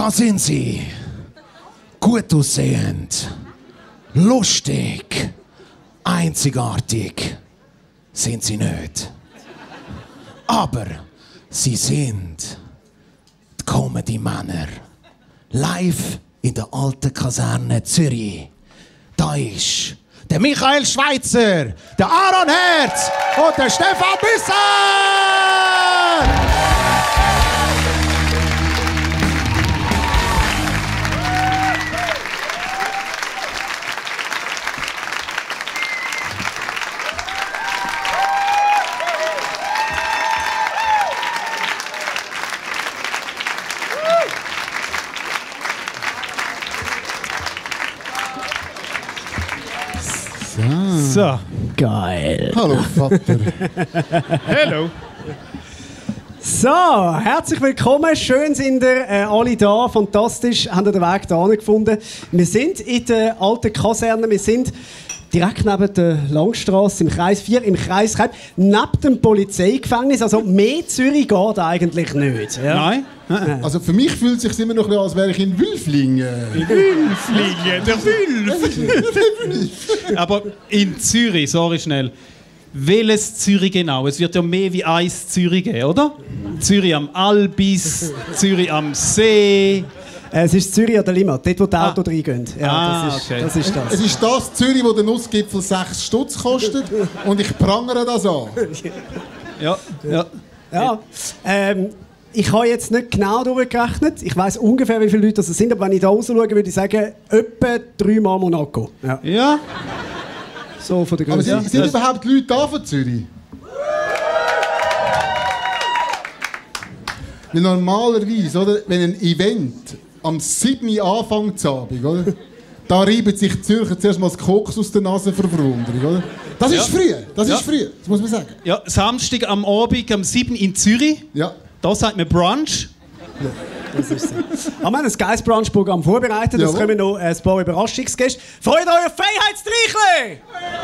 Da sind sie. Gut aussehend. Lustig. Einzigartig. Sind sie nicht. Aber sie sind die Comedy-Männer. Live in der alten Kaserne Zürich. Da ist der Michael Schweitzer, der Aaron Herz und der Stefan Büsser! So. Geil. Hallo Vater. Hallo. So, herzlich willkommen. Schön sind ihr alle da. Fantastisch, haben ihr den Weg hierher gefunden. Wir sind in der alten Kaserne. Wir sind direkt neben der Langstrasse im Kreis 4, im Kreis Keib, neben dem Polizeigefängnis. Also mehr Zürich geht eigentlich nicht. Ja? Nein. Also für mich fühlt es sich immer noch ein bisschen, als wäre ich in Wülflingen. Wülflingen, der Wülf. Aber in Zürich, sorry schnell. Welches Zürich genau? Es wird ja mehr wie eins Zürich geben, oder? Zürich am Albis, Zürich am See. Es ist Zürich an der Limmat, dort wo die Autos reingehen. Ja, okay. Das ist das. Es ist das Zürich, wo der Nussgipfel 6 Stutz kostet und ich prangere das an. Ja, ja. Ja. Ich habe jetzt nicht genau durchgerechnet. Ich weiss ungefähr, wie viele Leute das sind. Aber wenn ich da raus schaue, würde ich sagen, etwa 3 Mal Monaco. Ja. Ja. So von der Aber Größe. sind überhaupt Leute da von Zürich? Weil normalerweise, oder, wenn ein Event am 7. Uhr anfängt zu Abend, oder? Da reiben sich die Zürcher zuerst mal das Koks aus der Nase vor Verwunderung, oder? Das ist früh, das ist früh, das muss man sagen. Ja, Samstag am Abend, am 7. in Zürich. Ja. Da sagt man Brunch. Ja, das ist so. Aber wir haben ein geiles Brunch-Programm vorbereitet. Es kommen noch ein paar Überraschungsgäste. Freut euch auf Freiheitsstreichle!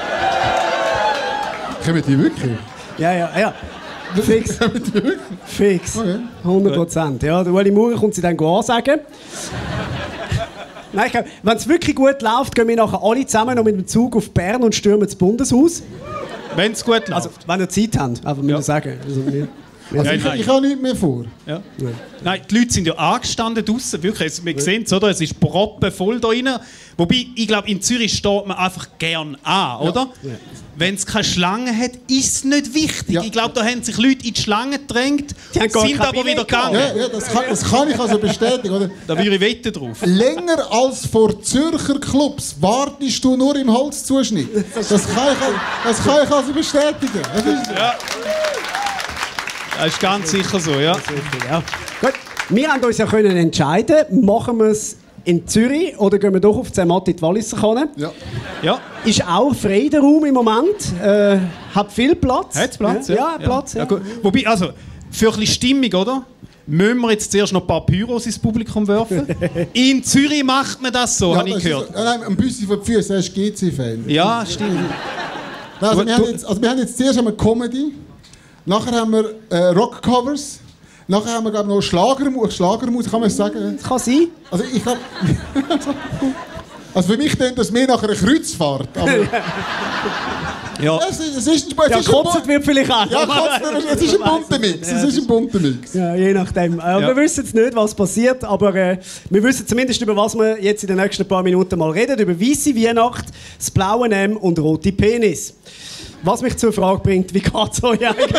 Kommen die wirklich? Ja. Fix. Fix. Okay. 100%. Ja, der Ueli Maurer kommt sie dann ansagen. Nein, ich glaube, wenn es wirklich gut läuft, gehen wir nachher alle zusammen noch mit dem Zug auf Bern und stürmen das Bundeshaus. Wenn es gut läuft. Also, wenn ihr Zeit habt, einfach müssen sagen. Also, Ich habe nichts mehr vor. Ja. Nein, die Leute sind ja angestanden draussen, wirklich. Wir sehen es, oder? Es ist proppenvoll da rein. Wobei, ich glaube, in Zürich steht man einfach gern an, oder? Ja. Wenn es keine Schlange hat, ist es nicht wichtig. Ja. Ich glaube, da haben sich Leute in die Schlange gedrängt, sind aber wieder gegangen. Ja, das kann ich also bestätigen, oder? Da würde ich wetten drauf. Länger als vor Zürcher Clubs wartest du nur im Holzzuschnitt. Das kann ich also bestätigen. Ja. Das ist ganz sicher so, ja. Ja. Gut. Wir haben uns ja können entscheiden, machen wir es in Zürich oder gehen wir doch auf Zermatt in die Walliser Kanne. Ja. Ist auch frei der Raum im Moment. Hat viel Platz. Hat Platz? Ja, Platz. Ja. Gut. Wobei, also, für ein bisschen Stimmung, oder? Müssen wir jetzt zuerst noch ein paar Pyros ins Publikum werfen? In Zürich macht man das so, habe ich gehört. Nein, ein bisschen von den Füßen, er ist GC-Fan. Ja, stimmt. Also, wir haben jetzt zuerst einmal Comedy. Nachher haben wir Rockcovers. Nachher haben wir, glaube ich, noch Schlagermusik, kann man es sagen? Das kann sein. Also ich glaube... also für mich klingt das mehr nach einer Kreuzfahrt. Aber ja. Es ist Kotzet wird vielleicht auch. Ja, es ist ein bunter Mix. Es ist ein bunter Mix. Ja, je nachdem. Wir wissen jetzt nicht, was passiert, aber wir wissen zumindest, über was wir jetzt in den nächsten paar Minuten mal reden. Über weisse Weihnacht, das blaue M und rote Penis. Was mich zur Frage bringt, wie geht es euch eigentlich?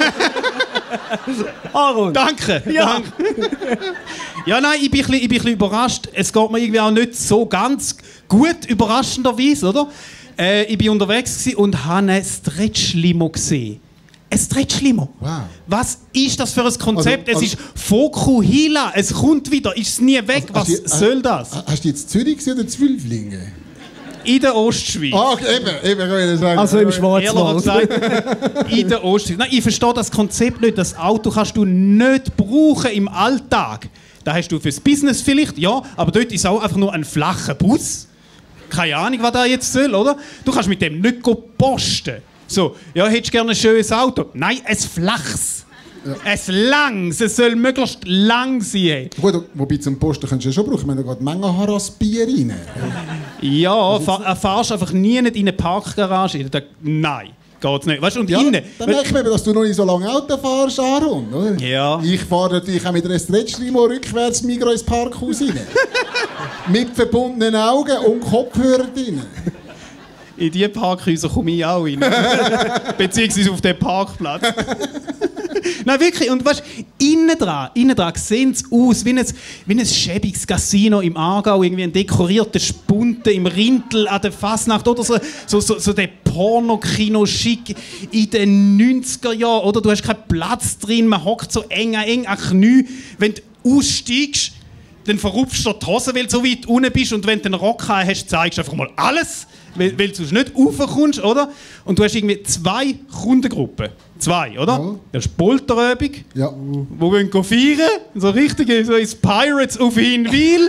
Aaron. Danke. Ja. Danke. Ja, nein, ich bin ein bisschen überrascht. Es geht mir irgendwie auch nicht so ganz gut, überraschenderweise, oder? Ich war unterwegs und habe ein Stretch-Limo gesehen. Ein Stretch-Limo. Wow. Was ist das für ein Konzept? Also- es ist Fokuhila. Es kommt wieder. Ist es nie weg? Was soll das? Hast du jetzt Zürich gesehen oder Zwölflinge? In der Ostschweiz. Ah, okay, eben kann ich sagen. Also im Ehrlich Schwarzwald. gesagt, in der Ostschweiz. Nein, ich verstehe das Konzept nicht. Das Auto kannst du nicht brauchen im Alltag. Da hast du fürs Business vielleicht, ja, aber dort ist auch einfach nur ein flacher Bus. Keine Ahnung, was da jetzt soll, oder? Du kannst mit dem nicht posten. So, ja, hättest du gerne ein schönes Auto? Nein, ein flaches. Es langs, es soll möglichst lang sein. Gut, wobei zum Posten kannst du ja schon brauchen. Wir haben gerade Menge Harass-Bier rein. Ja, fahrst einfach nie in eine Parkgarage. Nein, geht's nicht. Weißt du, und Ja, innen... dann merkt man, dass du noch nicht so lange Auto fährst, Aaron, oder? Ja. Ich fahre natürlich auch mit einer Stretch-Limo rückwärts Migros ins Parkhaus rein. Mit verbundenen Augen und Kopfhörer drin. In diese Parkhäuser komme ich auch rein. Beziehungsweise auf den Parkplatz. Nein, wirklich. Und weißt du, innen dran sehen sie aus wie ein schäbiges Casino im Aargau, irgendwie ein dekorierter Spunte im Rintel an der Fasnacht oder so der Pornokino-Schick in den 90er Jahren. Oder du hast keinen Platz drin, man hockt so eng an Knie. Wenn du aussteigst, dann verrupfst du die Hose, weil du so weit unten bist. Und wenn du einen Rock hast, zeigst du einfach mal alles, weil du sonst nicht raufkommst, oder? Und du hast irgendwie 2 Kundengruppen. 2, oder? Ja. Das ist Polterübung, Ja. wo wir feiern. So richtig so ins Pirates auf Hinwil.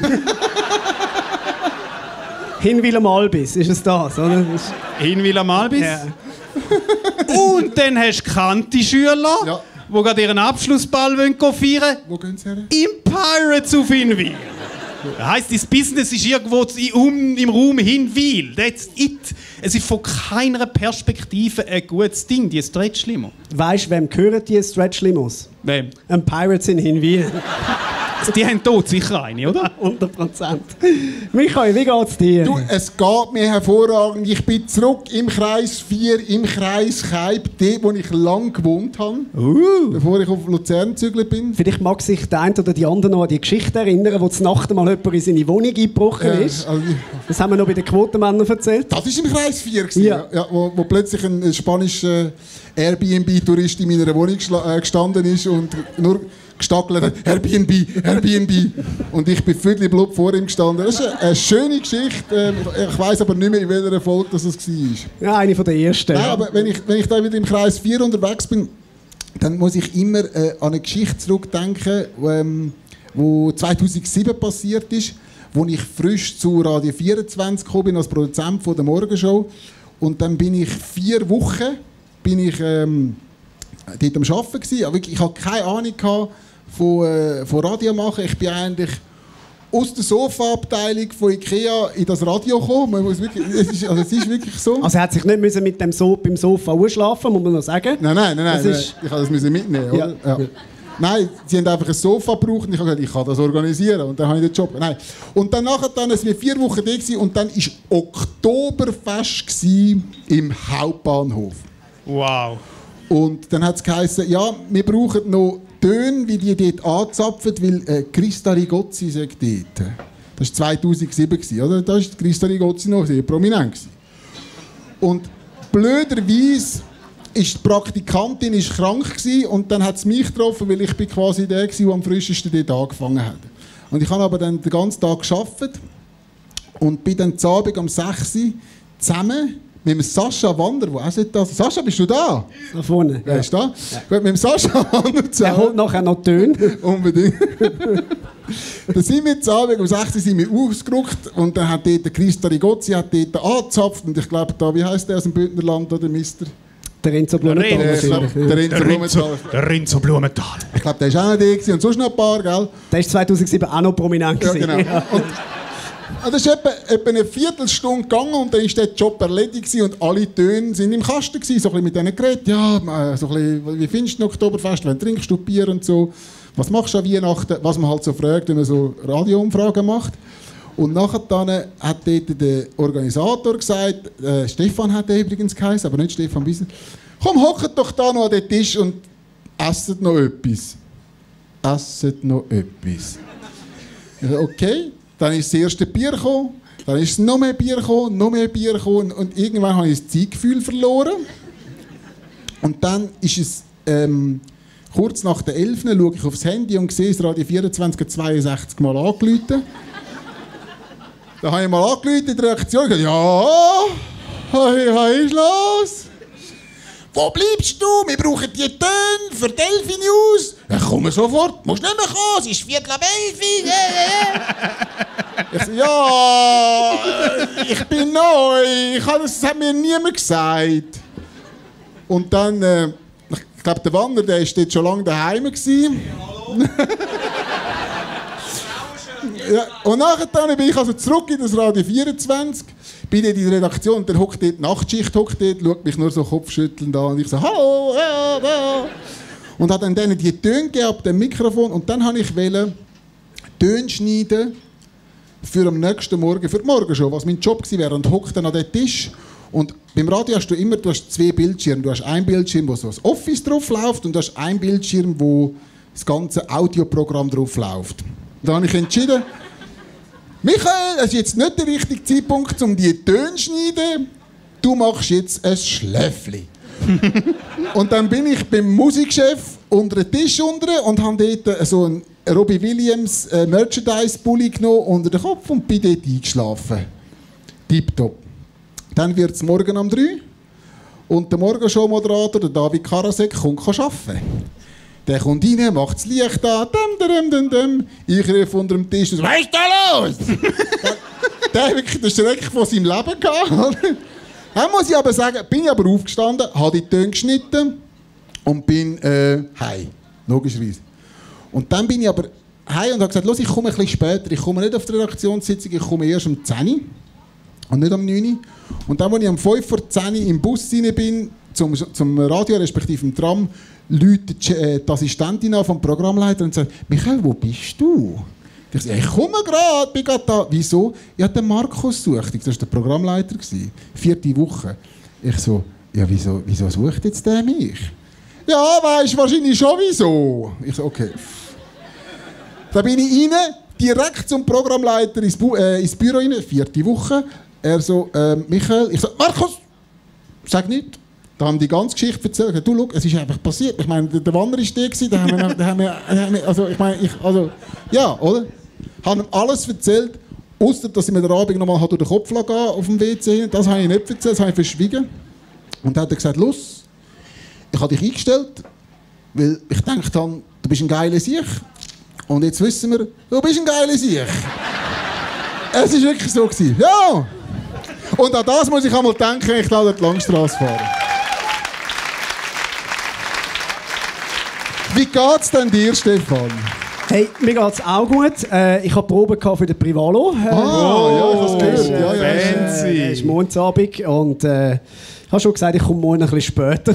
Hinwil am Albis, ist es das, oder? Hinwil am Albis. Ja. Und dann hast du Kanti-Schüler, Ja. die gerade ihren Abschlussball feiern wollen. Wo gehen sie her? Im Pirates auf Hinwil. Das heisst, das Business ist irgendwo im Raum Hinwil. That's it. Es ist von keiner Perspektive ein gutes Ding, die Stretch-Limo. Weißt du, wem gehören die Stretch-Limos? Wem? Ein Pirates in Hinwil. Die haben dort sicher eine, oder? 100%. Michael, wie geht's dir? Du, es geht mir hervorragend. Ich bin zurück im Kreis 4, im Kreis Keib, dort, wo ich lang gewohnt habe, bevor ich auf Luzern gezügelt bin. Vielleicht mag sich der eine oder die andere noch an die Geschichte erinnern, wo zur Nacht mal jemand in seine Wohnung eingebrochen ist. Also, Das haben wir noch bei den Quotenmännern erzählt. das war im Kreis 4, gewesen, Ja. ja, wo plötzlich ein spanischer Airbnb-Tourist in meiner Wohnung gestanden ist und nur gestackelt hat, Airbnb. Und ich bin viertel blub vor ihm gestanden. Das ist eine schöne Geschichte. Ich weiss aber nicht mehr, in welcher Folge das war. Ja, eine von den ersten. Nein, aber wenn ich da wieder im Kreis 4 unterwegs bin, dann muss ich immer an eine Geschichte zurückdenken, wo 2007 passiert ist, wo ich frisch zu Radio 24 gekommen bin als Produzent von der Morgenshow. Und dann bin ich 4 Wochen dort am Arbeiten gewesen. Aber ich hatte keine Ahnung von Radio machen. Ich bin eigentlich aus der Sofa-Abteilung von Ikea in das Radio gekommen. Man muss wirklich, es ist wirklich so. Also er hat sich nicht müssen mit dem beim Sofa ausschlafen, muss man noch sagen. Nein. Das ist- Ich musste das mitnehmen. Ja. Oder? Ja. Nein, sie haben einfach ein Sofa gebraucht und ich habe gesagt, ich kann das organisieren. Und dann habe ich den Job. Nein. Und dann waren wir 4 Wochen da gewesen, und dann war Oktoberfest gewesen im Hauptbahnhof. Wow. Und dann hat es geheißen, ja, wir brauchen noch Töne, wie die dort anzapfen, weil Christa Rigozzi sagt dort. Das war 2007, gewesen, oder? Da war Christa Rigozzi noch sehr prominent gewesen. Und blöderweise ist die Praktikantin krank gewesen, und dann hat es mich getroffen, weil ich bin quasi der war, der am frischesten dort angefangen hat. Und ich habe aber dann den ganzen Tag gearbeitet und bin dann zu Abend um 6 Uhr zusammen mit dem Sascha Wander, der auch nicht da ist. Sascha, bist du da? Da vorne. Wer ist da? Gut, mit dem Sascha Wander Er zusammen. holt nachher noch Töne. Unbedingt. Dann sind wir zu Abend um 6 Uhr sind wir ausgerückt, und dann hat dort der Christa Rigozzi hat dort angezapft, und ich glaube, da, wie heisst der aus dem Der Bündnerland, oder Renzo Renzo. Blumenthal. der Renzo Blumenthal. Der Renzo Blumenthal. Ich glaube, der war auch noch da gewesen, und sonst noch ein paar, gell? Der war 2007 auch noch prominent. Ja, gewesen. genau. Und das ist etwa eine Viertelstunde gegangen, und dann war der Job erledigt gewesen, und alle Töne sind im Kasten gewesen, so ein bisschen mit diesen Geräten. Ja, so ein bisschen, wie findest du das Oktoberfest, wann trinkst du Bier und so? Was machst du an Weihnachten? Was man halt so fragt, wenn man so Radioumfragen macht. Und nachher dann hat dort der Organisator gesagt, Stefan hat er übrigens geheißen, aber nicht Stefan Bisser, komm, hockt doch da noch an den Tisch und esset noch etwas. Esset noch etwas. Ich so, okay, dann ist das erste Bier gekommen, dann ist noch mehr Bier gekommen, noch mehr Bier gekommen, und irgendwann habe ich das Zeitgefühl verloren. Und dann ist es kurz nach der 11. schaue ich aufs Handy und sehe, das Radio 24 62 Mal angerufen. Da habe ich mal angerufen in der Reaktion und gesagt, ja, was ist los? Wo bleibst du? Wir brauchen die Töne für Delphi News. Ja, komm sofort. Musst nicht mehr kommen, es ist 11:15. Ich so, ja, ich bin neu. Das hat mir niemand gesagt. Und dann, Ich glaube, der Wanner, der war dort schon lange daheim. Ja, und nachher bin ich also zurück in das Radio 24, bin dort in der Redaktion, der hockt dort, Nachtschicht hockt dort, schaut mich nur so kopfschüttelnd an und ich so, hallo, ja, ja. Und hat dann denen die Töne gegeben ab dem Mikrofon und dann wollte ich Töne schneiden für am nächsten Morgen, für die Morgenshow, was mein Job gewesen wäre. Und hockt dann an den Tisch. Und beim Radio hast du immer 2 Bildschirme. Du hast einen Bildschirm, wo so das Office drauf läuft und du hast einen Bildschirm, wo das ganze Audioprogramm drauf läuft. Da habe ich entschieden, Michael, es ist jetzt nicht der richtige Zeitpunkt, um die Töne zu schneiden. Du machst jetzt ein Schläfli. Und dann bin ich beim Musikchef unter den Tisch unten und habe dort so einen Robbie Williams Merchandise-Pulli genommen unter den Kopf und bin dort eingeschlafen. Tipptopp. Dann wird es morgen um 3 und der Morgenshow-Moderator, der David Karasek, kommt arbeiten. Der kommt rein, macht das Licht an, ich rufe unter dem Tisch, was ist da los? Der hat wirklich den Schreck von seinem Leben gehabt. Dann muss ich aber sagen, bin ich aber aufgestanden, habe die Töne geschnitten und bin heim, logischerweise. Und dann bin ich aber heim und habe gesagt, los, ich komme ein bisschen später, ich komme nicht auf die Redaktionssitzung, ich komme erst um 10 Uhr und nicht um 9 Uhr. Und dann, als ich um 5 vor 10 Uhr im Bus rein bin, zum Radio, respektive im Tram, läutet die Assistentin an vom Programmleiter und sagt, Michael, wo bist du? Ich sage, ich komme gerade, bin gerade da. Wieso? Ich habe den Markus gesucht. Das war der Programmleiter. 4. Woche. Ich so, ja, wieso sucht jetzt der mich? Ja, weisst du wahrscheinlich schon wieso. Ich so, okay. Da bin ich rein, direkt zum Programmleiter ins Büro rein, 4. Woche. Er so, Michael, ich so, Markus, sag nicht. Da haben die ganze Geschichte erzählt. Du, schau, es ist einfach passiert. Ich meine, der Wanner war der, da haben wir, also, ich meine, ja, oder? Haben ihm alles erzählt, ausser dass ich mir den Abend nochmal durch den Kopf gehen auf dem WC hin. Das habe ich nicht erzählt, das habe ich verschwiegen. Und dann hat er gesagt, los, ich habe dich eingestellt, weil ich dachte dann, du bist ein geiler Sieg. Und jetzt wissen wir, du bist ein geiler Sieg. Es war wirklich so gewesen. Ja! Und an das muss ich einmal denken, wenn ich da durch die Langstrasse fahre. Wie geht's denn dir, Stefan? Hey, mir geht's auch gut. Ich habe Probe für den Privalo. Ja, ich habe es gehört. Fancy. Es ist Montagsabend und ich habe schon gesagt, ich komme morgen ein bisschen später.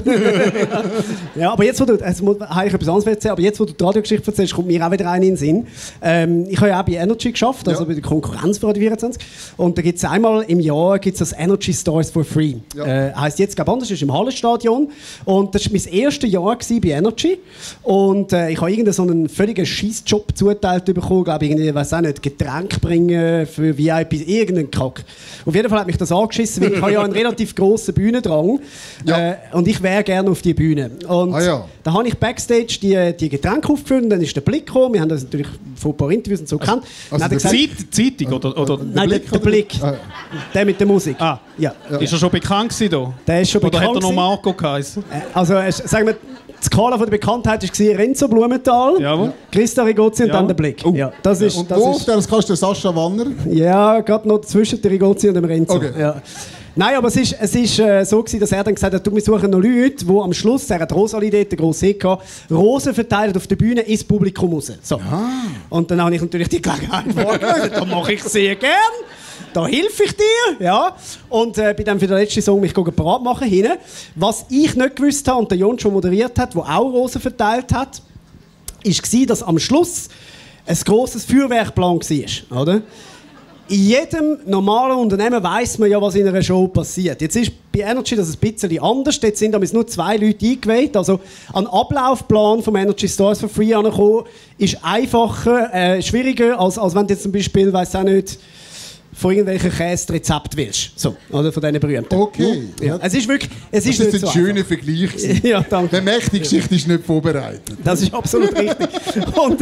Ja, aber jetzt, wo du, also, habe ich etwas anderes erzählt, aber jetzt, wo du die Radiogeschichte erzählst, kommt mir auch wieder eine in den Sinn. Ich habe ja auch bei Energy geschafft, also bei der Konkurrenz für Radio 24. Und da gibt es einmal im Jahr das Energy Stars for Free. Ja. Heisst jetzt, glaube ich, anders, ist im Hallenstadion. Und das war mein erstes Jahr bei Energy. Und ich habe irgendeinen so einen völligen Scheissjob zugeteilt bekommen, glaube ich, weiß auch nicht, Getränk bringen für VIP, irgendeinen Kack. Auf jeden Fall hat mich das angeschissen, weil ich habe ja einen relativ grossen Bühnendrang. Ja. Und ich wäre gerne auf die Bühne. Und da habe ich Backstage die Getränke aufgefüllt und dann ist der Blick gekommen. Wir haben das natürlich von ein paar Interviews und so gekannt. Also der Zeitung oder nein, der Blick. Der mit der Musik. Ah. Ja. Ist er schon bekannt gewesen? Der ist schon oder bekannt. Oder hat er noch Marco geheißen? Also, sagen wir, die Skala von der Bekanntheit war Renzo Blumenthal, Christa Rigozzi und dann der Blick. Ja, das ist, und wo auf der kannst du Sascha Wanner? Ja, gerade noch zwischen der Rigozzi und dem Renzo. Okay. Ja. Nein, aber es ist so gewesen, dass er dann gesagt hat, wir suchen noch Leute, die am Schluss, er hat Rosalie dort, den grossen Hit gehabt, Rosen verteilt auf der Bühne ins Publikum raus. So. Und dann habe ich natürlich die Gelegenheit wahrgenommen, das mache ich sehr gern. Da helfe ich dir, ja. Und bin dann für den letzten Song mich parat machen hinten. Was ich nicht gewusst habe und der Jon schon moderiert hat, der auch Rosen verteilt hat, war, dass am Schluss ein grosses Feuerwerkplan war, oder? In jedem normalen Unternehmen weiss man ja, was in einer Show passiert. Jetzt ist bei Energy das ein bisschen anders. Dort sind nur 2 Leute eingeweiht. Also ein Ablaufplan vom Energy Stars for Free ankommen ist einfacher, schwieriger, als wenn du jetzt zum Beispiel, weiss auch nicht, von irgendwelchen Käse-Rezept willst. So, oder von diesen berühmten. Okay. Ja. Es ist wirklich, das ist ein schöner Vergleich. Ja, danke. Der mächtige Geschichte ist nicht vorbereitet. Das ist absolut richtig. Und,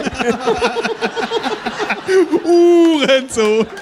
Renzo!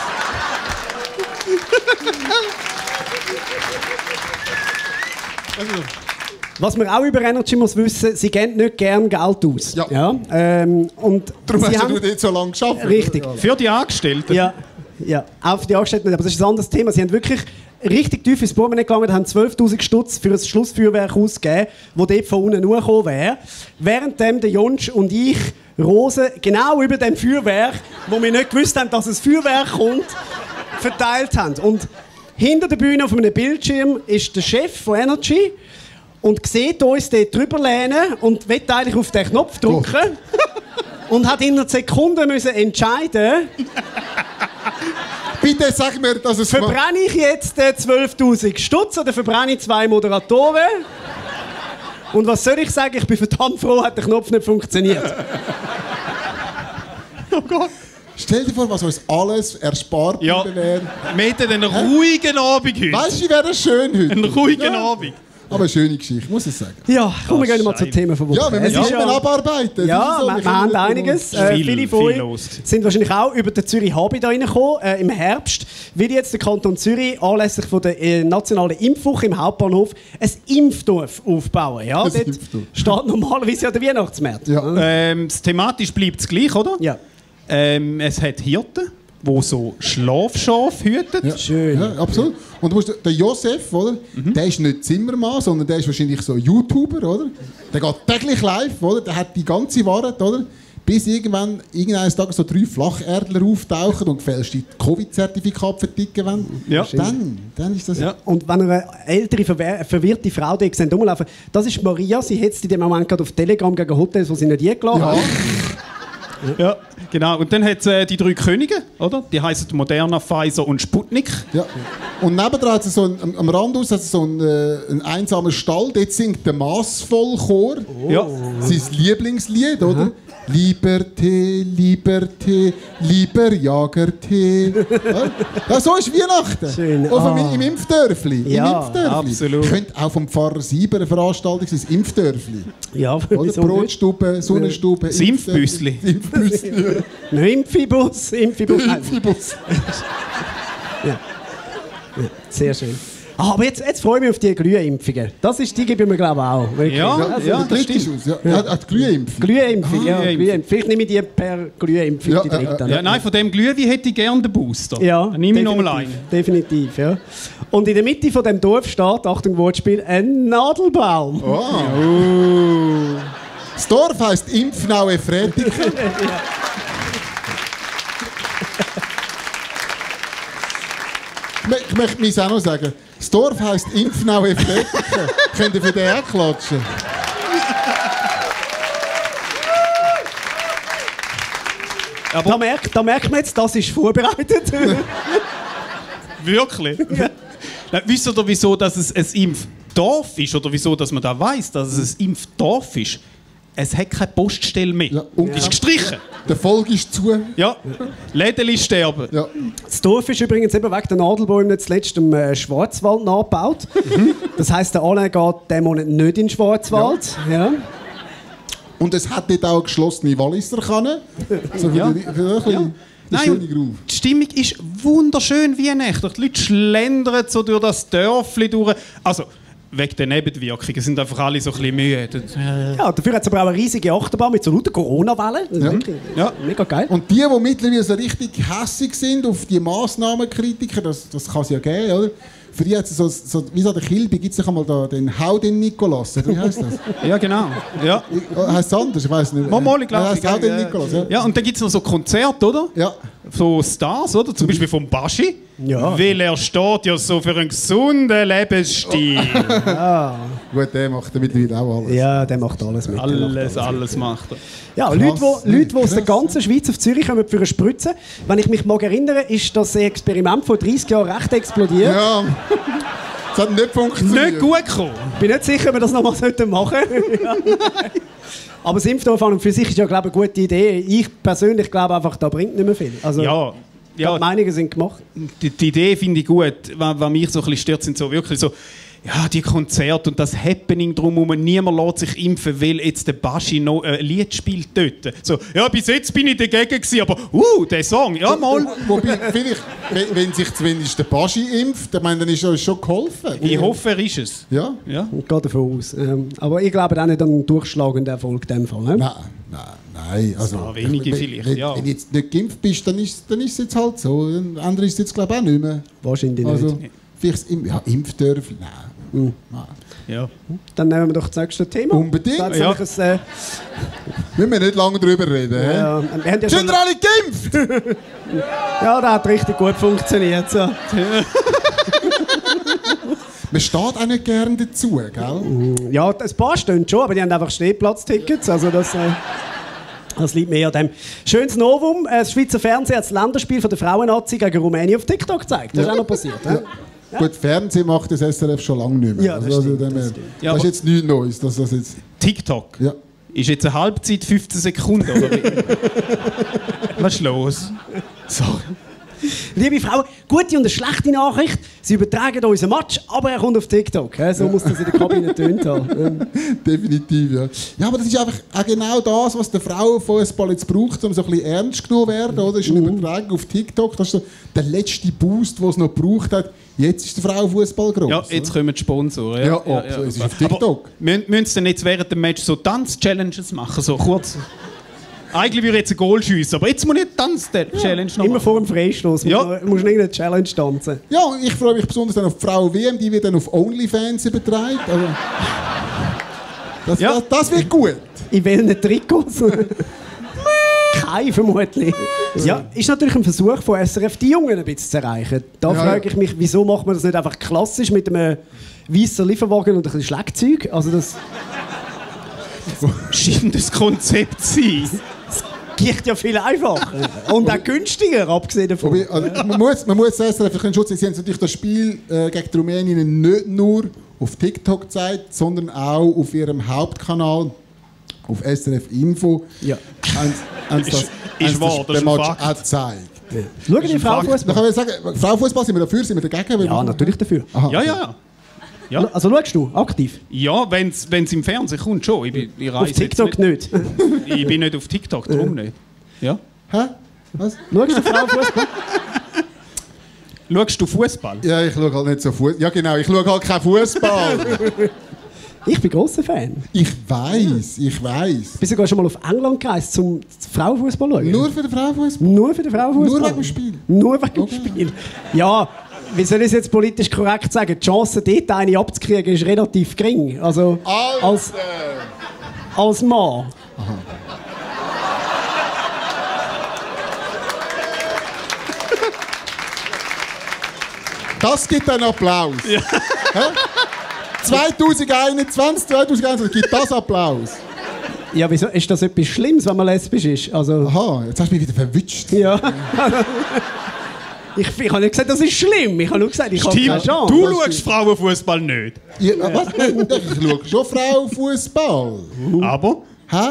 Was man auch über Energy muss wissen, sie geben nicht gerne Geld aus. Ja. Und darum hast du dort so lange gearbeitet. Richtig. Für die Angestellten? Ja, auch für die Angestellten nicht. Aber das ist ein anderes Thema. Sie haben wirklich richtig tief ins Portemonnaie gegangen, haben 12'000 Stutz für ein Schlussfeuerwerk ausgegeben, das dort von unten hochgekommen wäre. Währenddem der Jonsch und ich Rosen genau über dem Feuerwerk, wo wir nicht gewusst haben, dass ein Feuerwerk kommt, verteilt haben. Und hinter der Bühne auf einem Bildschirm ist der Chef von Energy und sieht uns dort drüber lehnen und will eigentlich auf den Knopf drücken. Und hat in einer Sekunde müssen entscheiden, Bitte sag mir, dass es... verbrenne ich jetzt 12'000 Stutz oder verbrenne ich 2 Moderatoren? Und was soll ich sagen? Ich bin verdammt froh, hat der Knopf nicht funktioniert. Oh Gott. Stell dir vor, was uns alles erspart Ja, wäre. wir hätten einen ruhigen Abend heute. Weißt du, wie wäre das schön heute? Einen ruhigen Abend. Aber eine schöne Geschichte, muss ich sagen. Ja, kommen wir gehen mal zum Thema von Woche. Ja, wir müssen immer abarbeiten. Ja, Das ist so, wir haben einiges. Viele von euch los. sind wahrscheinlich auch über den Zürich Hobby da reingekommen. Im Herbst will jetzt der Kanton Zürich anlässlich von der nationalen Impfwoche im Hauptbahnhof ein Impfdorf aufbauen. Ja, Ein dort Impfdorf. steht normalerweise ja der Weihnachtsmarkt. Ja. Thematisch bleibt es gleich, oder? Ja. Es hat Hirten, die so Schlafschafe hüten. Ja. Schön. Ja, absolut. Und du musst, der Josef, oder? Der ist nicht Zimmermann, sondern der ist wahrscheinlich so YouTuber, oder? Der geht täglich live, oder? Der hat die ganze Wahrheit, oder? Bis irgendeines Tages so 3 Flacherdler auftauchen und gefälschte Covid-Zertifikate verticken wollen. Ja. Dann ist das... Ja. Und wenn ihr eine ältere, verwirrte Frau die seht, rumlaufen, das ist Maria. Sie hetzt in dem Moment gerade auf Telegram gegen Hotels, die sie nicht eingeladen haben. Ja, genau. Und dann hat es die 3 Könige, oder? Die heißen Moderna, Pfizer und Sputnik. Ja. Und nebendran hat es so am Rand aus so ein einsamer Stall. Dort singt der Massvollchor Ja. sein Lieblingslied, oder? Liberté, Liberté, lieber Jagertee. Ja, so ist Weihnachten. Schön. Im Impfdörfli. Ja, absolut. Könnte auch vom Pfarrer Sieber eine Veranstaltung sein, das Impfdörfli. Ja, Oder wieso nicht? Brotstube, Sonnenstube. Das Impfbüssli. Impfbüssli. Ein Impfibus. Impfibus. Impfibus. Ja, sehr schön. Aber jetzt freue ich mich auf die Glühimpfungen. Die geben wir, glaube ich, auch. Wirklich. Ja, Ja, das das stimmt. aus. Ja, die Glühimpfung. Glühimpfung, ja. Glühimpfung. Glühimpfung. Vielleicht nehme ich die per Glühimpfung, Ja, die dritte. Ja, nein, von dem Glühwein hätte ich gerne den Booster. Ja, Dann nehme ich nochmal einen. definitiv, ja. Und in der Mitte von dem Dorf steht, Achtung Wortspiel, ein Nadelbaum. Oh. Das Dorf heisst Impfnaue Fretiken. Ich möchte mich auch noch sagen. Das Dorf heisst Impfnaue Fretiken. Könnt ihr für den auch klatschen? Da merkt man jetzt, das ist vorbereitet. Wirklich? Nein, wisst ihr, wieso dass es ein Impfdorf ist? Oder wieso dass man da weiss, dass es ein Impfdorf ist? Es hat keine Poststelle mehr. Ja, und- Ist gestrichen. Der Folge ist zu. Ja. Lädeli sterben. Ja. Das Dorf ist übrigens eben wegen der Nadelbäume nicht zuletzt im Schwarzwald nachgebaut. Das heisst, der Alain geht diesen Monat nicht in den Schwarzwald. Ja. Und es hat dort auch eine geschlossene Walliserkanne. So für Ja. die schöne Nein, Groove. die Stimmung ist wunderschön weihnachtlich. Die Leute schlendern so durch das Dörfli durch. Also, wegen der Nebenwirkungen sind einfach alle so ein bisschen müde. Ja, dafür hat es aber auch eine riesige Achterbahn mit so lauter Corona-Wellen. Das ist Ja. wirklich Ja. mega geil. Und die mittlerweile so richtig hässig sind auf die Massnahmenkritiker, das kann es ja geben, oder? Für die hat es so wie so der Kilby, gibt es doch einmal da den Hau den Nikolaus, oder wie heisst das? Ja, genau. Ja. Heißt es anders? Ich weiß nicht. Mal, ich glaube. Heißt Hau den Nikolaus, ja. Ja, und dann gibt es noch so Konzerte, oder? Ja. So Stars, oder? Zum Beispiel vom Baschi. Ja. Weil er steht ja so für einen gesunden Lebensstil. Gut, der macht ja mittlerweile auch alles. Ja, der macht alles mit. alles macht er. Ja, Krass. Leute, die aus der Krass. ganzen Schweiz auf Zürich kommen für eine Spritze. Wenn ich mich mag erinnere, ist das Experiment vor 30 Jahren recht explodiert. Ja. Das hat nicht funktioniert. Nicht gut gekommen. Ich bin nicht sicher, ob wir das nochmal machen sollten. Ja. Aber das Impfdorf an und für sich ist ja, glaube ich, eine gute Idee. Ich persönlich glaube einfach, da bringt nicht mehr viel. Also, Ja. ich glaube, Ja, Meinungen sind gemacht. die Idee finde ich gut. Was mich so ein bisschen stört, sind so wirklich so, ja, die Konzerte und das Happening drumherum. Niemand lässt sich impfen, weil jetzt der Baschi noch ein Lied spielt dort. So, ja, bis jetzt bin ich dagegen gewesen, aber der Song, ja mal. Wobei, vielleicht, wenn sich zumindest der Baschi impft, ich meine, dann ist uns schon geholfen. Ich hoffe, er ist es. Ja? Ja. Ich gehe davon aus. Aber ich glaube auch nicht an einen durchschlagenden Erfolg in dem Fall. Ne? Nein. Also, Ja, wenige vielleicht, wenn, ja. Wenn du jetzt nicht geimpft bist, dann ist es jetzt halt so. Andere ist es jetzt, glaube ich, auch nicht mehr. Wahrscheinlich Also, nicht. Vielleicht Impfdörfli? Nein. Ja. Dann nehmen wir doch das nächste Thema. Unbedingt. Da Ja. müssen wir nicht lange drüber reden. hä? ja, wir haben ja Sind schon, ihr alle geimpft? ja, das hat richtig gut funktioniert. So. Man steht auch nicht gerne dazu, gell? Ja, ein paar stehen schon, aber die haben einfach Stehplatztickets. Also das liegt mehr an dem. Schönes Novum: Das Schweizer Fernsehen hat das Länderspiel von der Frauennazi gegen Rumänien auf TikTok gezeigt. Das ist auch noch passiert. Ja. Gut, Fernsehen macht das SRF schon lange nicht mehr. Ja, das stimmt, das das stimmt. Ja, ist aber- jetzt nichts Neues. Dass das jetzt, TikTok. ja. Ist jetzt eine Halbzeit 15 Sekunden, oder wie? Was ist los? Sorry. Liebe Frauen, gute und eine schlechte Nachricht: Sie übertragen unseren Match, aber er kommt auf TikTok. So muss das in der Kabine tönt haben. Definitiv, ja. Ja, aber das ist einfach auch genau das, was der Frauenfußball jetzt braucht, um so ein bisschen ernst genommen zu werden. Oder? Das ist eine Übertragung auf TikTok. Das ist so der letzte Boost, den es noch gebraucht hat. Jetzt ist der Frauenfußball groß. Ja, jetzt kommen die Sponsoren. Ja, absolut. Es ist auf TikTok. Aber müssen Sie denn jetzt während dem Match so Tanz-Challenges machen, so kurz? Eigentlich würde ich jetzt ein Goal schiessen, aber jetzt muss ich eine Tanz-Challenge noch Immer machen. vor dem Freistoß. Ja. Musst du irgendeine Challenge tanzen. Ja, und ich freue mich besonders dann auf die Frauen-WM, die wird dann auf OnlyFans übertragen. Also, Ja. das wird gut. In welchen Trikots? Kein vermutlich. Ja, ist natürlich ein Versuch von SRF, die Jungen ein bisschen zu erreichen. Da Ja, frage ich mich, wieso macht man das nicht einfach klassisch mit einem weißen Lieferwagen und ein bisschen Schlagzeug? Also das Scheint das Konzept zu sein. geht ja viel einfacher. Und auch günstiger, abgesehen davon. Wobei, also, man muss das SRF für den Schutz. Sie haben natürlich das Spiel gegen die Rumänien nicht nur auf TikTok gezeigt, sondern auch auf ihrem Hauptkanal, auf SRF Info. Ja. Haben sie Ist wahr, das ist den ein Match Fakt. auch gezeigt. Schauen die Da Frauenfußball? kann man sagen, Frauenfußball sind wir dafür, sind wir dagegen? Ja, natürlich dafür. Aha. Ja. Ja. Also schaust du aktiv? Ja, wenn es im Fernsehen kommt, schon. Ich Auf reise TikTok jetzt nicht. Ich bin nicht auf TikTok, darum nicht. Ja. Hä? Was? Schaust du Frauenfußball? Schaust du Fußball? Ja, ich schaue halt nicht so Fußball. Ja, genau, ich schaue halt keinen Fußball. Ich bin grosser Fan. Ich weiß. Bist du sogar schon mal auf England gereist, zum Frauenfußball zu schauen? Nur für den Frauenfußball? Nur für den Frauenfußball? Nur wegen dem Spiel? Nur wegen dem Spiel. Ja, wie soll ich es jetzt politisch korrekt sagen? Die Chance, dort eine abzukriegen, ist relativ gering. Also als Mann. Das gibt einen Applaus. Ja. 2021 gibt das Applaus. Ja, wieso? Ist das etwas Schlimmes, wenn man lesbisch ist? Also, Aha, jetzt hast du mich wieder verwünscht. ja. Ich habe nicht gesagt, das ist schlimm. Ich habe nur gesagt, ich habe keine Stimmt, Chance. du schaust Frauenfußball nicht. Ja, was? Ich schaue schon Frauenfußball. Aber? Hä?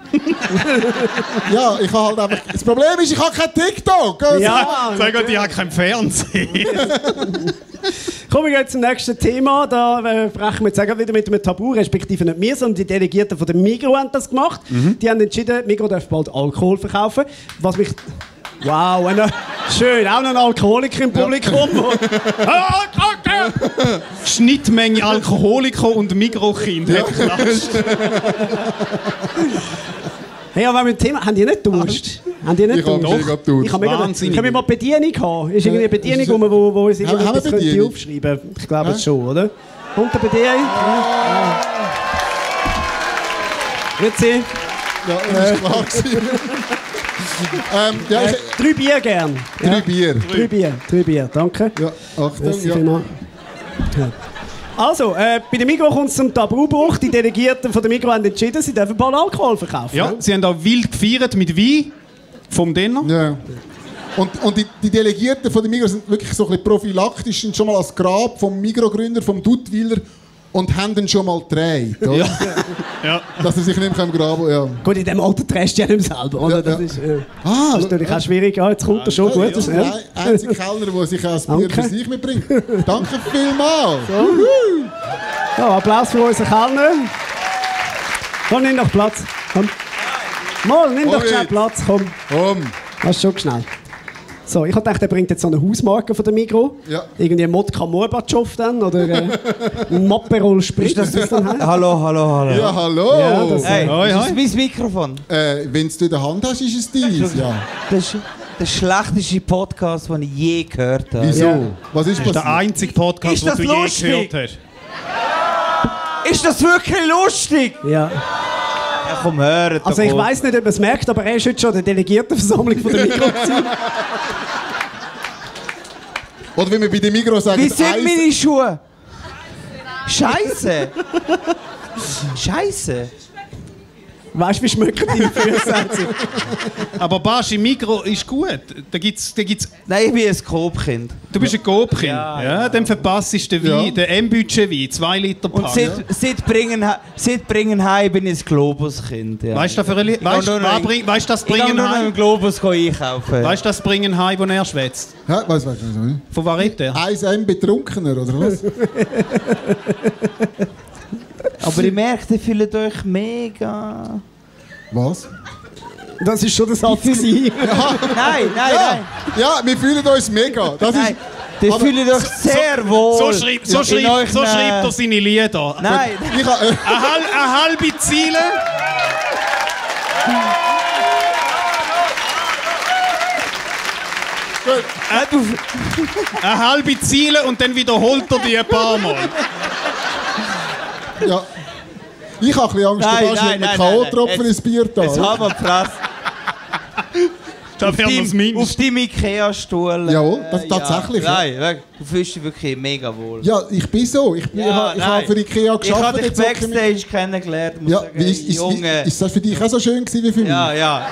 Ja, ich habe halt einfach... Das Problem ist, ich habe kein TikTok. Also. Ja, Sag Gott, ich habe kein Fernsehen. kommen wir jetzt zum nächsten Thema. Da brechen wir jetzt auch wieder mit einem Tabu, respektive nicht wir, sondern die Delegierten von der Migros haben das gemacht. Die haben entschieden, Migros darf bald Alkohol verkaufen. Was mich... Wow, schön, auch noch ein Alkoholiker im Publikum. Schnittmenge Alkoholiker und Mikrokind. Ja. Hey, aber mit dem Thema, haben die nicht Durst? Haben die nicht Ich habe Durst? mega Durst. Ich habe mega Wahnsinnig. Können wir mal Bedienung haben? Ist irgendwie eine Bedienung, ist- wo uns Haben wir irgendetwas könnte Bedienung? aufschreiben? Ich glaube es schon, oder? Kommt eine Bedienung? Ja. Grüezi. Ja, das ist klar gewesen. Ja, ich, 3 Bier gern. 3 Bier. 3 Bier, danke. Ja, Achtung. Merci Ja. vielmals. Ja. Also, bei der Migros kommt es zum Tabubruch. Die Delegierten von der Migros haben entschieden, sie dürfen bald Alkohol verkaufen. Ja, sie haben auch wild gefeiert mit Wein vom Dinner. Ja. Und die Delegierten von der Migros sind wirklich so ein bisschen prophylaktisch, sind schon mal als Grab vom Migros-Gründer, vom Duttwiller, und haben den schon mal gedreht, oder? Ja. Dass er sich nicht mehr graben kann. Ja. Gut, in dem Alter trägst du ja nicht mehr selber. Oder? Ja, Das ja. ist, Ah, das ist natürlich auch schwierig. Ja, jetzt kommt er schon gut. Das ist der einzige Kellner, der sich auch das Bier Danke. für sich mitbringt. Danke vielmals. Ja, Applaus für unseren Kellner. Komm, nimm doch Platz. Komm. Mal, nimm doch Komm schnell jetzt. Platz. Komm, Komm. das ist schon schnell. So, ich dachte, er bringt jetzt so eine Hausmarke von der Migros. Ja. Irgendwie ein Modka Morbatschow dann oder ein Mapperol Spritz. Das ist dann halt. Hallo. Ja, hallo. Ja, das- Hey, Hoi, ist hoi. das mein Mikrofon? Wenn du in der Hand hast, ist es deins. Ja. Das ist... der schlechteste Podcast, den ich je gehört habe. Wieso? Ja. Was ist Das ist der passiert? einzige Podcast, Ist den das du je lustig? gehört hast. Ist das wirklich lustig? Ja. Ja, komm, hört Also ich weiss nicht, ob man es merkt, aber er ist heute schon der Delegiertenversammlung von der Migros. Oder wie wir bei den Migros sagen, Wie sind Eis- meine Schuhe? Scheiße. Scheiße. Weißt du, wie schmecken deine Füße? Aber Baschi, Migros ist gut. Da gibt's, Nein, ich bin ein Coop-Kind. du bist ein Coop-Kind. Ja, Ja, dann verpasst du den Wein, den M-Budget-Wein, 2 Liter Und Pack. seit Bringen heim bin ich ein Globus-Kind. Ja. Weißt du, das Ich gehe nur noch in- das Ich gehe Bringen nur noch im heim? Globus einkaufen. Weißt du, das Bringen heim, wo er schwätzt? Hä? Was? Von Varete? 1M betrunkener, oder was? Aber ich merke, ihr fühlt euch mega... Was? Das war schon der Satz. gewesen. Nein. Ja, wir fühlen uns mega. Das ist, Nein. Ihr aber- fühlt euch sehr wohl. So schreibt in euren- er seine Lieder. Nein. ich ha- Eine halbe Ziele. Eine halbe Ziele und dann wiederholt er die ein paar Mal. ja. Ich habe ein bisschen Angst, Nein, du hast nein, mit einem nein, K.O.-Tropfen nein. ins Bier da. Jetzt haben wir Press. Das wäre das Auf Mindeste. deinem Ikea-Stuhl. Jawohl, das tatsächlich, ja. Nein, du fühlst dich wirklich mega wohl. Ja, ich bin so. Ich habe nein. für Ikea Ich geschafft. habe dich jetzt hocke ich mit- Backstage kennengelernt. Muss Ja, sagen, wie ist das für dich auch so schön gewesen wie für mich? Ja.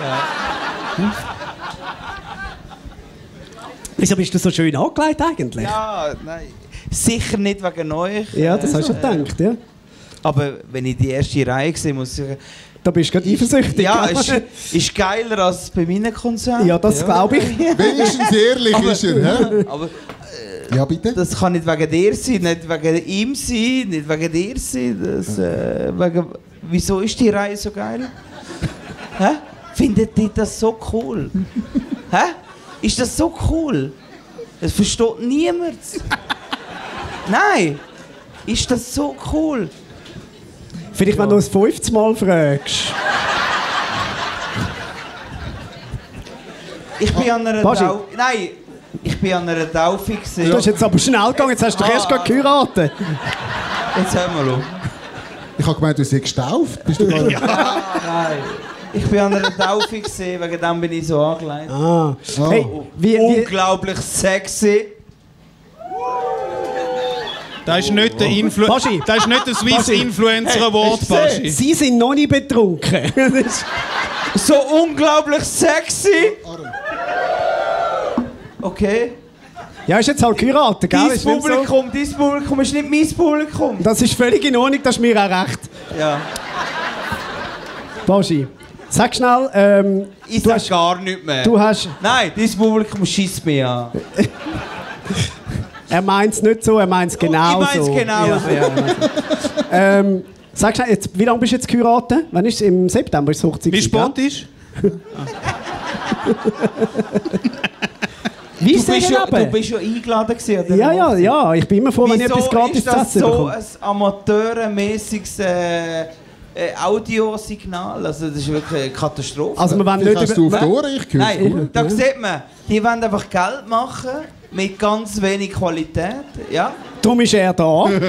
Wieso bist du so schön angelegt eigentlich? Ja, nein. Sicher nicht wegen euch. Ja, das hast du schon gedacht, ja. Aber wenn ich die erste Reihe sehe, muss ich sagen, Da bist du gerade eifersüchtig. ja, gell? ist geiler als bei meinen Konzerten. Ja, das glaube ich. Wenigstens ehrlich ist er. Hä? Aber Ja, bitte? das kann nicht wegen dir sein, nicht wegen ihm sein, nicht wegen dir sein. Das, wieso ist die Reihe so geil? Hä? Findet ihr das so cool? Hä? Ist das so cool? Das versteht niemand. Nein! Ist das so cool? Vielleicht, wenn du es 50 Mal fragst. Ich bin an einer Baschi. Taufe. Nein! Ich bin an einer Taufe gesehen. Du hast jetzt aber schnell gegangen, jetzt hast du doch erst gerade geheiratet. Jetzt hören wir auf. Ich habe gemeint, du seist getauft. Bist du gerade? Nein. Ich bin an einer Taufe gesehen, wegen dem bin ich so angelegt. Ah. Ah. Hey, wie, Unglaublich sexy. Das ist nicht der Baschi. Das ist nicht der Swiss Baschi. Influencer Award, Hast du gesehen? Baschi. Sie sind noch nicht betrunken. Das ist- So unglaublich sexy. Okay. Ja, ist jetzt halt geheiratet, gell? Dein Ist nicht so. Publikum ist nicht mein Publikum. Das ist völlig in Ordnung, das ist mir auch recht. Ja. Baschi, sag schnell, Ich du sag hast, gar nichts mehr. du hast, Nein, dein Publikum schießt mich an. er meint es nicht so, er meint es genau Ich mein's so. genau Ja, so. ja. Sag schnell, jetzt, wie lange bist du jetzt geheiratet? Wann ist es? Im September ist es Hochzeit? Wie gewesen, spät gell? ist? Wie Du ist es bist, denn du eben? bist ja eingeladen gewesen, an dieser Ja, ja, Hochzeit. ja, ich bin immer froh, wenn ich Wieso etwas gratis ist zu das essen so bekomme. ein amateurmäßiges Audiosignal? Also das ist wirklich eine Katastrophe. Also wir wollen Vielleicht nicht hast du auf über... die Ohren, ich höre. Nein, da Ja. sieht man, die wollen einfach Geld machen mit ganz wenig Qualität. Ja? Darum ist er da. Ja.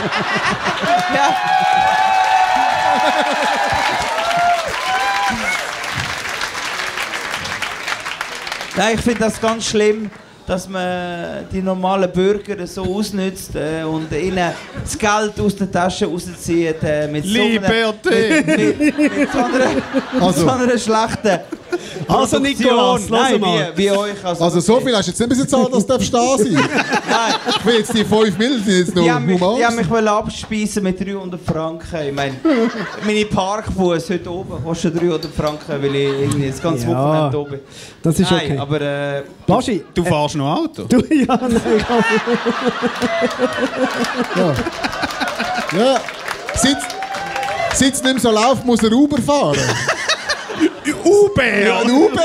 Nein, ich finde das ganz schlimm, dass man die normalen Bürger so ausnützt und ihnen das Geld aus den Taschen rauszieht mit so einer, Liberté! mit so einer schlechten Also, Nicolas, Produktion. lass Nein, mal. wie euch. Also so viel hast du jetzt nicht bezahlt, dass du stehen sein. Nein. Ich will jetzt die 5 Mil sind jetzt noch Die haben mich human. abspeisen mit 300 Franken. Ich meine, meine Parkbus heute oben kostet 300 Franken, weil ich irgendwie das ganze Ja, Wochenende oben bin. Das ist Nein, okay. aber Baschi, Du fährst noch Auto? du, ja, nein, Ja. Seit es nicht mehr so läuft, muss er Uber fahren. Uber! Ja, ein Uber!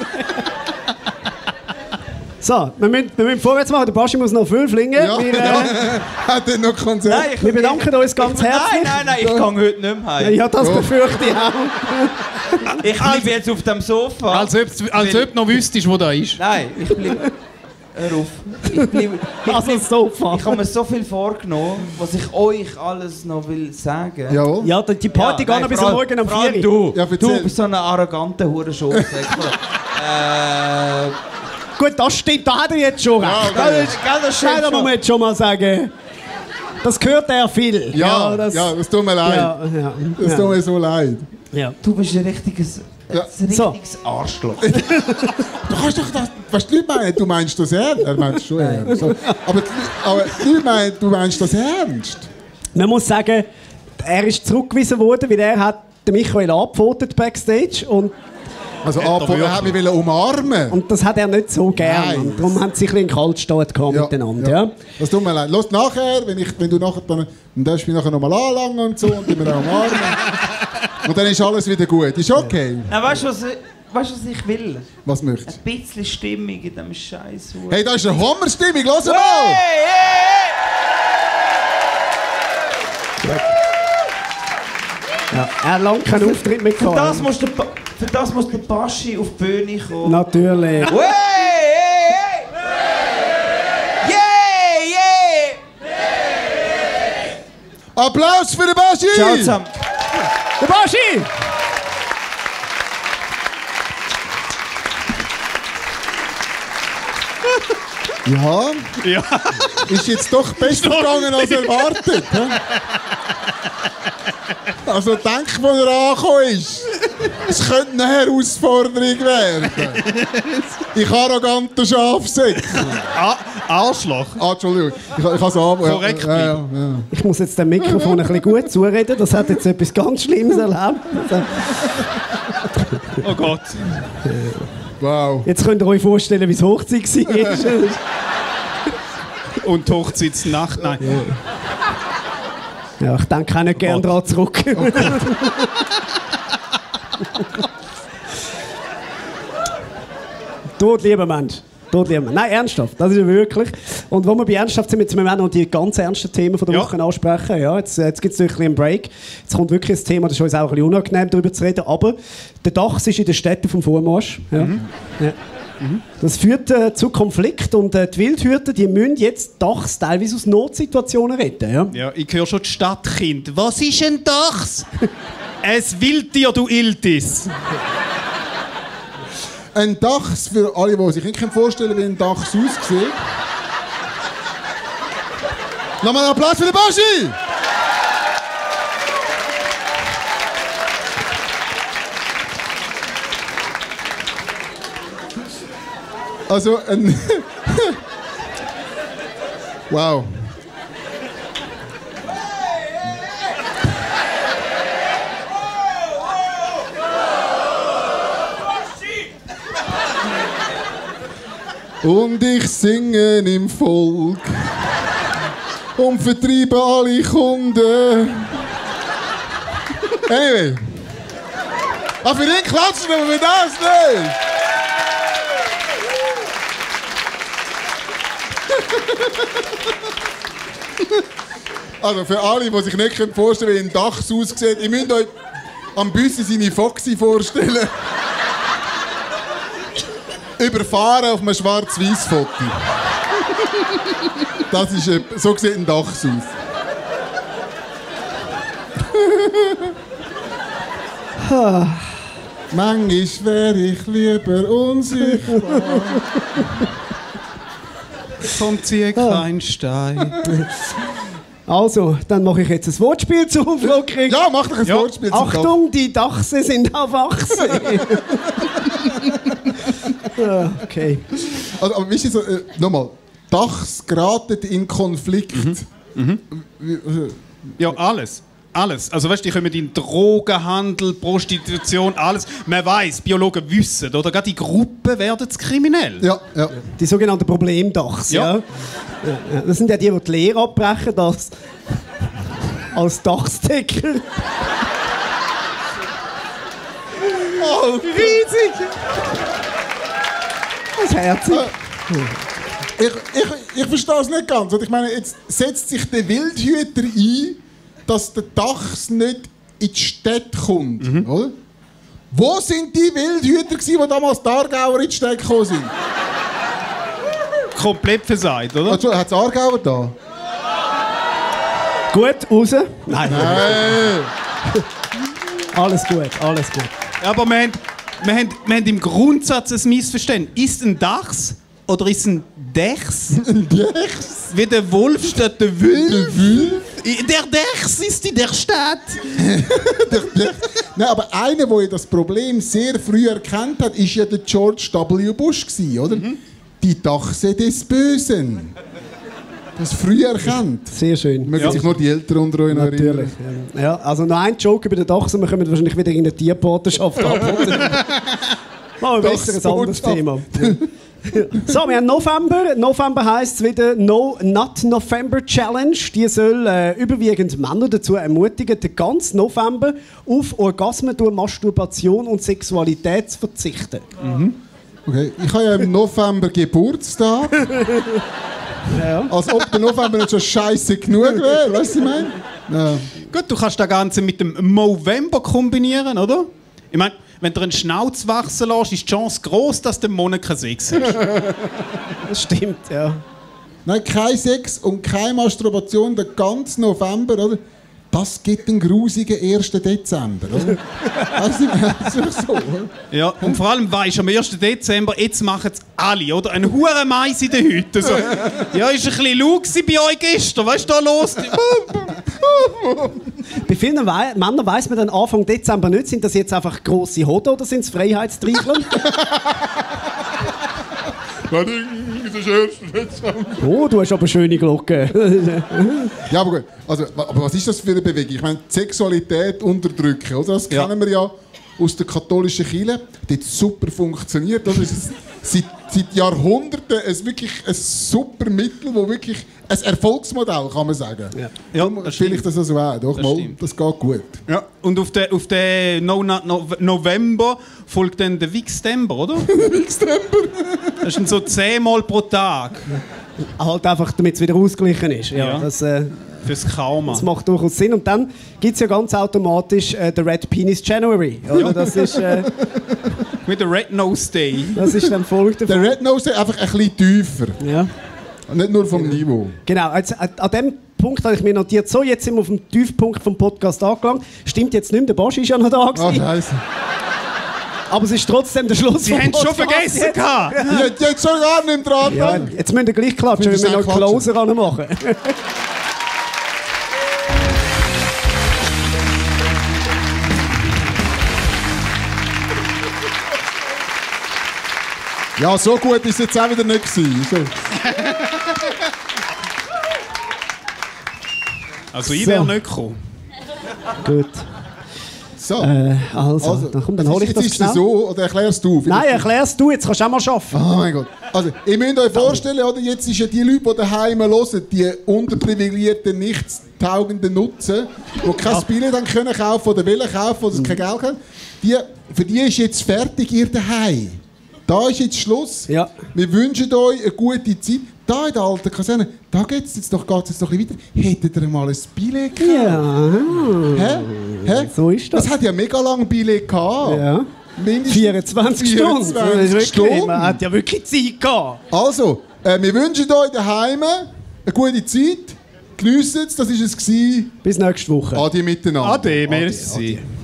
So, wir müssen vorwärts machen. Der Baschi muss noch viel flingen. Ja, Wir, ja. Hat er noch Konzert? nein, wir bedanken uns ganz herzlich. Nein, ich gehe heute nicht mehr heim. Ja, das befürchte ich auch. Ich bleibe jetzt auf dem Sofa. Als ob du noch wüsstest, wo der ist. Nein, ich bleibe... Hör auf. Ich habe mir so viel vorgenommen, was ich euch alles noch will sagen. Jawohl. Ja, die Party geht noch bis vor allem- morgen um vor allem 4 Uhr. Du, Ja, du erzähl. bist so ein arroganter Hurenschorsäckler. Gut, das stimmt, da hat er jetzt schon recht. Ja, Das ist, das das stimmt muss man schon. jetzt schon mal sagen. Das gehört er viel. Ja, das tut mir leid. ja. Das tut mir so leid. Ja. Du bist ein richtiges So. Arschloch. Du kannst doch das... Was die Leute meinen, du meinst das ernst? Er meint es schon ernst. So. Aber die Leute meinen, du meinst das ernst? Man muss sagen, er ist zurückgewiesen worden, weil er hat den Michael angepfotet backstage und Also er hat mich umarmen. Und das hat er nicht so gern. Nein. Und darum haben sie sich ein bisschen Kaltstart gehabt miteinander. Ja. Das tut mir leid. Los, nachher, wenn du nachher dann darfst du mich nachher nochmal anlangen und so und immer umarmen. Und dann ist alles wieder gut. Ist okay. Na, weißt du, was ich will? Was möchtest Ein bisschen Stimmung in diesem Scheiß. du? Hey, da ist eine Hammerstimmung. Lass mal! Ja. Er hat lange keinen Auftritt mehr Für gehabt. das muss der Baschi auf die Bühne kommen. Natürlich. Hey, Applaus für den Baschi! Ciao zusammen. Der Baschi! Ja, Ja. ist jetzt doch besser gegangen als erwartet. hä? Also denk, wo er angekommen ist. Es könnte eine Herausforderung werden. Ich arroganter Schafsäck. Arschloch. Ah, Entschuldigung. Ich habe es ab. Korrekt ja. Ich muss jetzt dem Mikrofon ein bisschen gut zureden. Das hat jetzt etwas ganz Schlimmes erlebt. Oh Gott. Wow. Jetzt könnt ihr euch vorstellen, wie es Hochzeit war. Und die Hochzeitsnacht, nein. Ja, ich denke auch nicht gerne daran zurück. Tot, lieber Mensch. Tot, lieber Mensch. Nein, ernsthaft. Das ist ja wirklich. Und wo wir bei ernsthaft sind, jetzt müssen wir auch noch die ganz ernsten Themen von der Ja. Woche ansprechen. Ja, jetzt gibt es natürlich einen Break. Jetzt kommt wirklich ein Thema, das ist uns auch ein bisschen unangenehm, darüber zu reden. Aber der Dachs ist in den Städten vom Vormarsch. Ja. Ja. Das führt zu Konflikt und die Wildhüter, die müssen jetzt Dachs teilweise aus Notsituationen retten. Ja. Ja, ich höre schon die Stadtkind. Was ist ein Dachs? Es Wildtier, du Iltis. Ein Dachs, für alle, die sich nicht vorstellen können, wie ein Dachs aussieht. Nochmal einen Applaus für den Baschi! Also ein... Wow. Und ich singe im Volk und vertreibe alle Kunden. Anyway. Ah, für den klatschen wir für das nicht! Also für alle, die sich nicht vorstellen können, wie ein Dachs aussieht, ihr müsst euch am Büssi seine Foxy vorstellen. Überfahren auf einem Schwarz-Weiß-Foto. Das ist, so sieht ein Dachs aus. Manchmal wäre ich lieber unsichtbar. Vom Ziegensteinstein. Also, dann mache ich jetzt ein Wortspiel zur Auflockerung. Ja, mach doch ein Ja. Wortspiel zum Dach. Achtung, die Dachse sind erwachsen. Ja, okay. Also, aber wisst ihr so, nochmal, Dachs geraten in Konflikt. Ja, alles. Alles. Also weißt du, die kommen in Drogenhandel, Prostitution, alles. Man weiß, Biologen wissen, oder? Gerade die Gruppen werden kriminell. Ja, ja. Die sogenannten Problemdachs. Ja. Ja. Ja. Das sind ja die Lehre abbrechen, das als Dachsdecker. Oh, Riesig! Das ist herzig. Ich verstehe es nicht ganz. Und ich meine, jetzt setzt sich der Wildhüter ein, dass der Dachs nicht in die Stadt kommt. Oder? Wo sind die Wildhüter gewesen, die damals die Aargauer in die Städte gekommen sind? Komplett versagt, oder? Hat es Aargauer da? Gut, raus. Nein. Hey. Alles gut, alles gut. Aber wir haben im Grundsatz ein Missverständnis. Ist ein Dachs oder ist ein Dechs? Ein Dechs? Wie der Wolf statt der Wulf? Der Dechs ist in der Stadt. Nein, aber einer, der das Problem sehr früh erkannt hat, ist ja der George W. Bush gewesen, oder? Die Dachse des Bösen. Das früh erkannt. Sehr schön. Mögen sich nur die Eltern unter euch noch Natürlich. erinnern. Ja, also noch ein Joke über den Dachs und wir kommen wahrscheinlich wieder in eine Tierpartnerschaft ab. Mal ein besseres anderes Thema. So, wir haben November. November heisst es wieder No Not November Challenge. Die soll überwiegend Männer dazu ermutigen, den ganzen November auf Orgasmen durch Masturbation und Sexualität zu verzichten. Okay. Ich habe ja im November Geburtstag. Ja. Als ob der November nicht schon scheiße genug wäre. Weißt du, was ich meine? Ja. Gut, du kannst das Ganze mit dem Movember kombinieren, oder? Ich meine, wenn du einen Schnauz wachsen lässt, ist die Chance groß, dass du im Monat kein Sex hast. Das stimmt, ja. Nein, kein Sex und keine Masturbation den ganzen November, oder? Das gibt einen grusigen 1. Dezember, oder? Weißt du, das ist doch so, oder? Ja, und vor allem weisst du, am 1. Dezember, jetzt machen es alle, oder? Ein huren Mais in der Hütte. So. Ja, ist ein bisschen laut bei euch gestern. Weißt du, da los? Bei vielen Männern weiss man dann Anfang Dezember nicht, sind das jetzt einfach grosse Hoden oder sind es Freiheitstreichler? Oh, du hast aber schöne Glocken. Ja, aber gut. Also, aber was ist das für eine Bewegung? Ich meine, die Sexualität unterdrücken, oder? Das kennen wir ja aus der katholischen Kirche. Die hat super funktioniert. Oder? Es ist seit Jahrhunderten wirklich ein super Mittel, wo wirklich ein Erfolgsmodell, kann man sagen. Ja. Ja, Vielleicht das also auch. Doch, mal, das geht gut. Ja, und auf den November folgt dann der Wixtember, oder? Wixtember? Das ist dann so 10 Mal pro Tag. Halt einfach, damit es wieder ausgeglichen ist. Ja, Ja. Fürs Karma. Das macht durchaus Sinn. Und dann gibt es ja ganz automatisch den Red Penis January. Oder? Ja. Das ist Mit der Red Nose Day. dann Folge davon. Der Red Nose ist einfach ein bisschen tiefer. Ja. Nicht nur vom Niveau. Genau, jetzt, an dem Punkt habe ich mir notiert, so, jetzt sind wir auf dem Tiefpunkt vom Podcast angelangt. Stimmt jetzt nicht mehr, der Bosch ist ja noch da Ah, gewesen. Scheiße. Aber es ist trotzdem der Schluss Sie haben es schon vergessen gehabt. Jetzt schon gar nicht mehr dran. Ja, jetzt müsst ihr gleich klatschen, Wir wenn wir müssen noch auch Closer machen. Ja, so gut ist es jetzt auch wieder nicht gewesen. So. Also ich So. wäre nicht gekommen. Gut. So. Also, dann hole ich das jetzt ist schnell. es so, oder erklärst du? Nein, erklärst du, jetzt kannst du auch mal arbeiten. Oh mein Gott. Also, ihr müsst euch vorstellen, oder, jetzt ist ja die Leute, die daheim hören, die unterprivilegierten, nichtstaugenden Nutzen, die kein Billett dann können kaufen oder wollen kaufen oder kein Geld haben, für die ist jetzt fertig ihr daheim. Da ist jetzt Schluss. Ja. Wir wünschen euch eine gute Zeit. Da in der alten Kaserne, da geht's jetzt noch ein bisschen weiter. Hättet ihr mal ein Billett gehabt? Ja, Hä? so ist das. Das hat ja mega lange Billett gehabt. Ja. Mindestens 24 Stunden. Das ist 24 wirklich, Stunden. man hat ja wirklich Zeit gehabt. Also, wir wünschen euch daheim eine gute Zeit. Geniessen es, das war es. Bis nächste Woche. Adi miteinander. Ade, merci.